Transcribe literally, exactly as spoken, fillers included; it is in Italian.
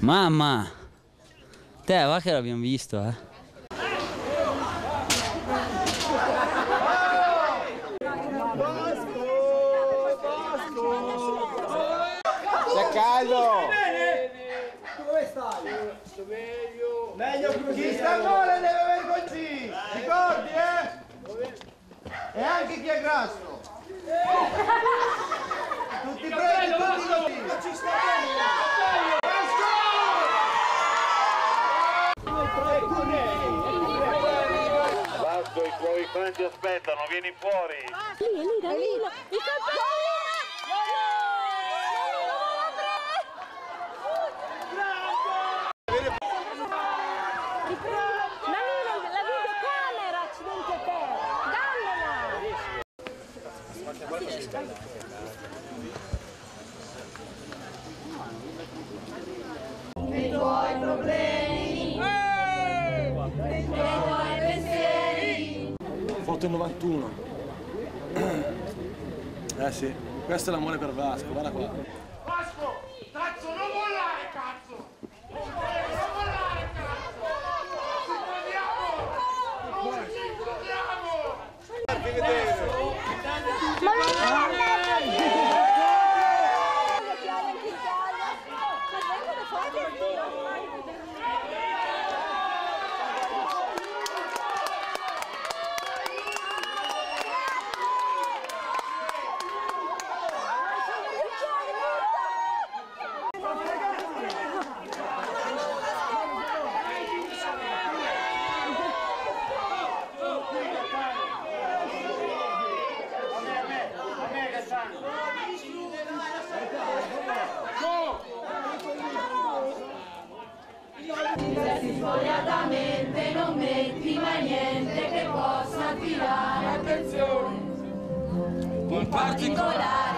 Mamma! Te, va che l'abbiamo visto, eh! C'è caldo! Dove stai? Sto meglio! Meglio così! Chi sta male deve avere così! Ricordi, eh? E anche chi è grasso! Tutti prendi, tutti così! Non ci sta bene! Vasco, i tuoi fan ti aspettano, vieni fuori! Lì, lì, Danilo! Il colpevole! I tuoi problemi, i tuoi pensieri. Foto novantuno. Eh sì, questo è l'amore per Vasco, guarda qua. Vasco! Cazzo, non mollare, cazzo! Non mollare, cazzo! Ci proviamo! Non ci proviamo! Che vedere! Se sfogliatamente non metti mai niente che possa attirare attenzione, in particolare